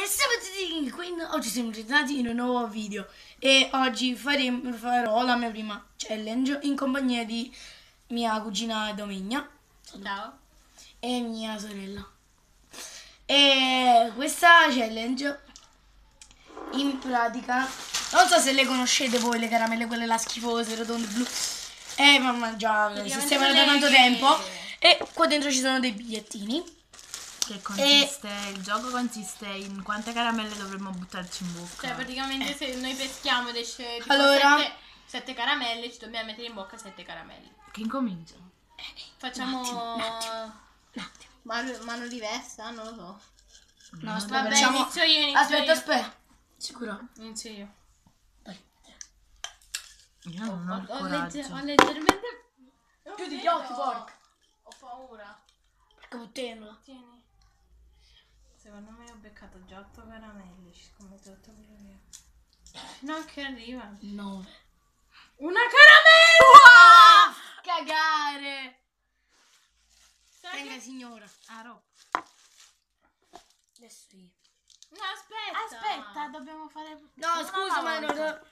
Salve, quindi oggi siamo tornati in un nuovo video e oggi farò la mia prima challenge in compagnia di mia cugina Domegna. Ciao. E mia sorella. E questa challenge in pratica, non so se le conoscete voi le caramelle, quelle là schifose, rotonde blu. Mamma già sistemano da tanto tempo. E qua dentro ci sono dei bigliettini. Il gioco consiste in quante caramelle dovremmo buttarci in bocca. Cioè praticamente se noi peschiamo ed esce tipo Allora, 7 caramelle, ci dobbiamo mettere in bocca 7 caramelle. Che incomincia? Facciamo un attimo. mano diversa, non lo so. No, aspetta, Vabbè, facciamo... inizio io. Aspetta. Sicuro? Inizio io. Dai. Io non ho il Ho coraggio. leggermente... Chiudi gli occhi, porca. Ho paura. Perché buttendola. Tieni. Secondo me ho beccato già 8 caramelle, ci scommetto 8 che... No, che arriva. 9. Una caramella! Cagare! Sai Venga che- signora. Aro. Adesso io. No, aspetta. dobbiamo fare... No, una scusa, alla ma volta. non...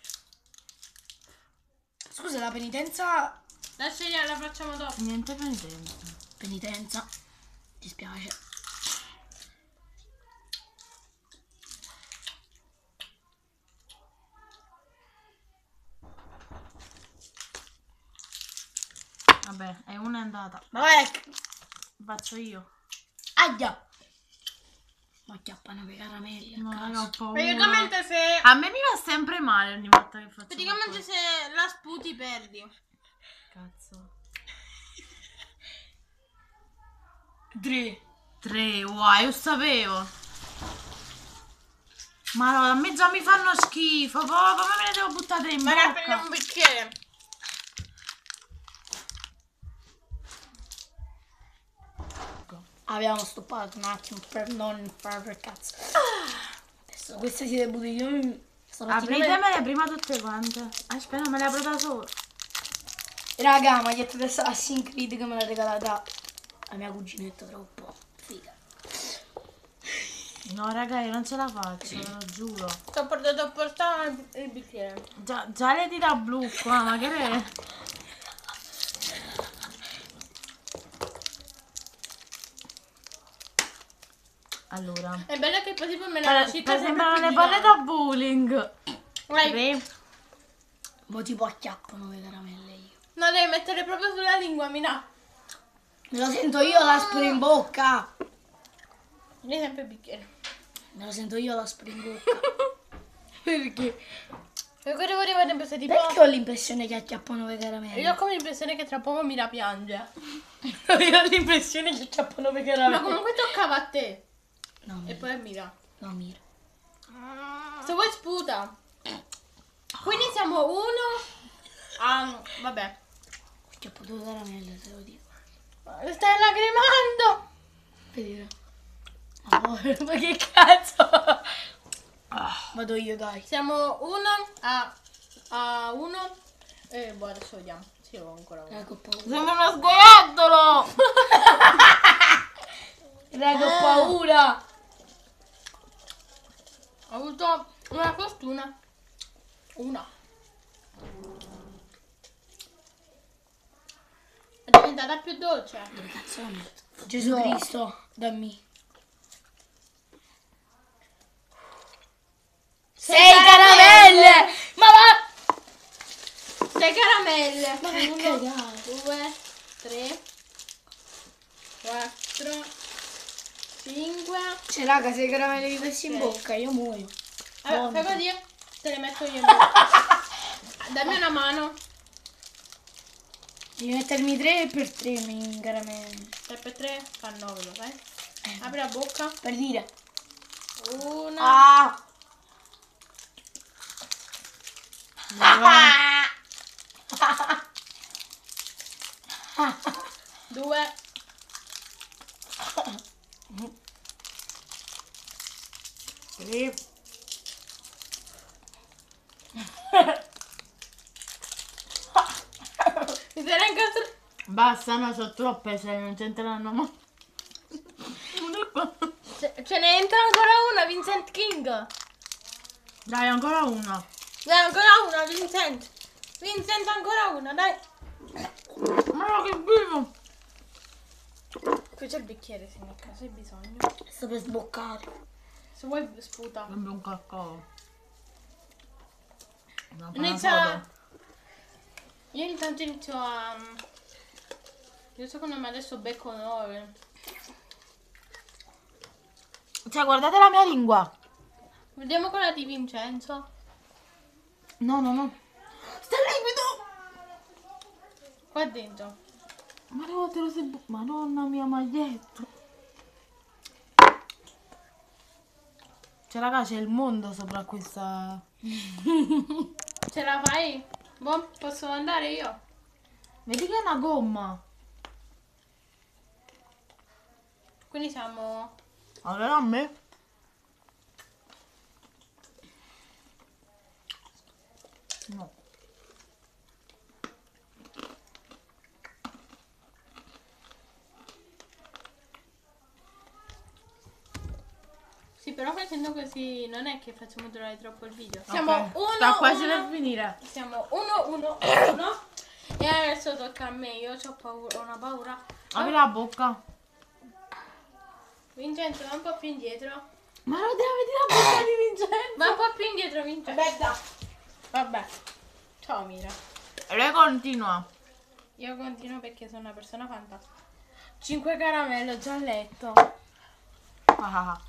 Scusa, la penitenza... La facciamo dopo. Niente penitenza. Penitenza. Ti spiace. Vabbè, è una è andata. Vabbè. Faccio io. Aia. Ma acchiappano le caramelle. No, a raga, caso. ho paura. Praticamente se... A me mi va sempre male ogni volta che faccio Praticamente qualcosa. se la sputi perdi. Cazzo. 3. 3, wow, io sapevo. Ma no, a me già mi fanno schifo. Come me ne devo buttare in Magari bocca? prendiamo un bicchiere. Abbiamo stoppato un attimo per non fare cazzo. Adesso queste si debutta io. Apritemele prima tutte quante. Aspetta, me le apro da solo. Raga, maglietta di Assassin's Creed che me l'ha regalata la mia cuginetta, troppo figa. No, raga, io non ce la faccio, ve lo giuro. Ti ho portato a portare il bicchiere. Già le dita blu qua, ma che è? Allora. È bello che poi tipo me la città Sembrano le palle da bowling. Vai. 3. Mo tipo acchiappano le caramelle io. No, devi mettere proprio sulla lingua, Mina. Me lo sento io l'aspro in bocca. Prendi sempre il bicchiere. Me lo sento io l'aspro in bocca. Perché? Perché devo arrivare in tipo... Perché ho l'impressione che acchiappano le caramelle? Io ho come l'impressione che tra poco Mira piange. Io ho l'impressione che acchiappano le caramelle. Ma comunque toccava a te. No, E Mira. poi a Mira. No, Mira. Se vuoi sputa. Quindi siamo uno a... Vabbè. Ho acchiappato le caramelle, te lo dico. Stai lacrimando. Vedete? Amore, ma che cazzo? Vado io, dai. Siamo uno a uno. E boh, adesso vediamo. Sì, ho ancora uno. Raga, ho paura. Sembra uno scoiattolo. Raga, ho paura. Ho avuto una fortuna. Una. È diventata più dolce. Dove cazzo la metto? Gesù Cristo, dammi. 6 caramelle! Ma va! 6 caramelle. Ma che 1, cagare. 2, 3, 4, 5. Cioè, raga, 6 caramelle di questi in Sei. bocca, io muoio. Allora, fai così. Te le metto io in bocca. Dammi una mano. Devi mettermi 3 per 3 in caramelle. 3 per 3 fa 9, lo sai? Apri la bocca. Per dire. 1. Ah! 2. 3. Mi sarei incastrato. Basta, no, sono troppe, se non c'entreranno mai. Ce ne entra ancora una, Vincent King. pudding. Dai, ancora una. Dai, ancora una, Vincent. Vincent, ancora una, dai. Ma che vivo! Qui c'è il bicchiere, se nel caso hai bisogno. Sto per sboccare. Se vuoi sputa. Sembra un cacao. No, Inizia. Io intanto inizio a. Io secondo me adesso becco 9. Cioè, guardate la mia lingua. Vediamo quella di Vincenzo. No, no, no. Sta liquido! Qua dentro. Ma no, te lo sei... Madonna mia, maglietto. Cioè, raga, c'è il mondo sopra questa... Ce la fai? Boh, posso andare io? Vedi che è una gomma. Quindi siamo. Allora a me? No. Sì, però facendo così non è che facciamo durare troppo il video. Ok, Siamo sta quasi uno. per finire. Siamo 1-1-1. E adesso tocca a me. Io ho paura, ho una paura. Apri la bocca. Vincenzo, va un po' più indietro. Ma non devi vedere la bocca di Vincenzo. Va un po' più indietro, Vincenzo. Aspetta. Vabbè. Ciao, Mira. Lei continua. Io continuo perché sono una persona fantastica. 5 caramelle, ho già letto. Ah.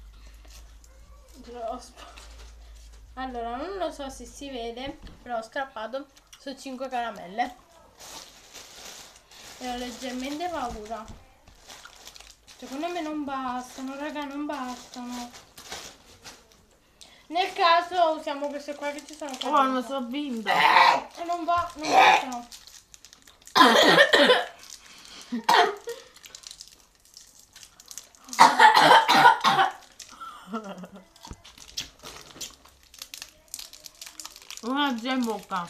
Allora, non lo so se si vede, però ho strappato su 5 caramelle. E ho leggermente paura. Secondo me non bastano, raga, non bastano. Nel caso usiamo queste qua che ci sono qua. Oh, non dentro. so vinto. E non bastano. Una già in bocca.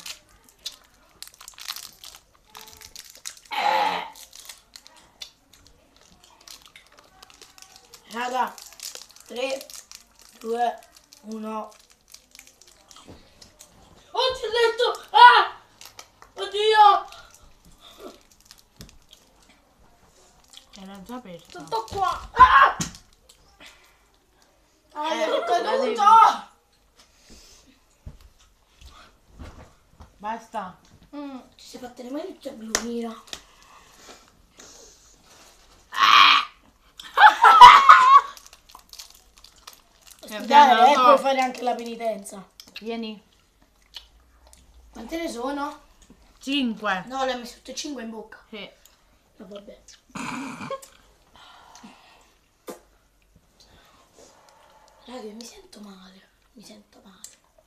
Raga, 3, 2, 1. Oh, c'è letto! Ah! Oddio! Era già aperta. Tutto qua. Ah! Ah, è caduto! Basta. Ci sei fatte le mani tutte blu, Mira. Dai, puoi fare anche la penitenza. Vieni. Quante ne sono? 5. No, le ho messo tutte e 5 in bocca. Sì. Ma vabbè. Raga, mi sento male. Mi sento male.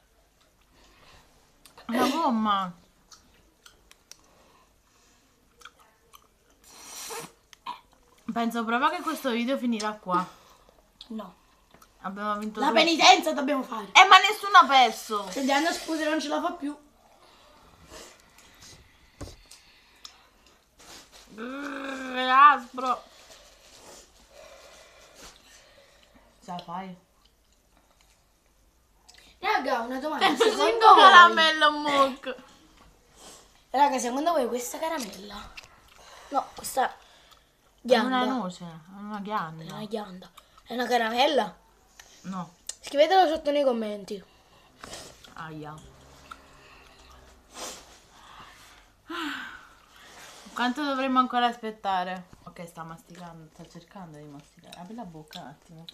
Una gomma. Penso proprio che questo video finirà qua. No. Abbiamo vinto La tutti. penitenza dobbiamo fare. Ma nessuno ha perso. Se Diana scusa non ce la fa più. È aspro. Ce la fai? Raga, una domanda. Secondo Secondo voi, caramello mock. raga, secondo voi questa caramella? No, questa È ghianda. una noce, è una È ghianda. una ghianda. È una caramella? No. Scrivetelo sotto nei commenti. Aia. Quanto dovremmo ancora aspettare? Ok, sta masticando, sta cercando di masticare. Apri la bocca un attimo.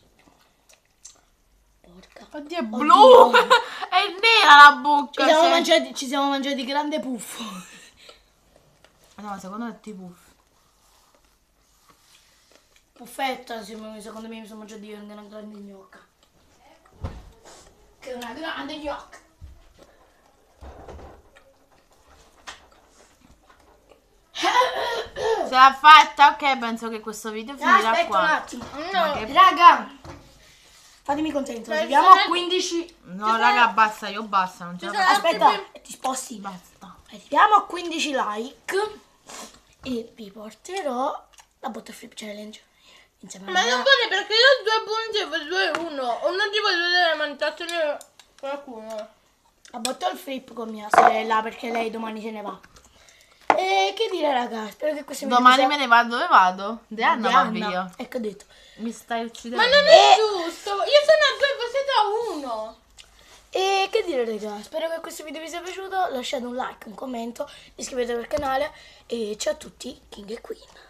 Porca. Oddio, è blu! È nera la bocca! Ci siamo mangiati grande puffo. No, secondo me è tipo... Puffetta, secondo me mi sono mangiati una grande gnocca. Che è una grande gnocca. Ce l'ha fatta? Ok, penso che questo video finirà Aspetta un qua. attimo. Ma che- Raga, fatemi contento. Arriviamo a 15. No, raga, basta, io basta, non ce la faccio. Aspetta, ti sposti. Basta. Arriviamo a 15 like e vi porterò la Butterflip Challenge. insieme Ma alla non vale perché io ho 2 punti e voi 1. O non ti voglio vedere mangiarsene qualcuno. a botto il flip con mia sorella perché lei domani se ne va. E che dire raga, spero che questo video Domani me ne vado, dove vado? De Anna va Diana. via. Ecco ho detto. Mi stai uccidendo. Ma non è giusto. Io sono a 2, voi siete a 1. E che dire raga, spero che questo video vi sia piaciuto, lasciate un like, un commento, iscrivetevi al canale e ciao a tutti, King e Queen.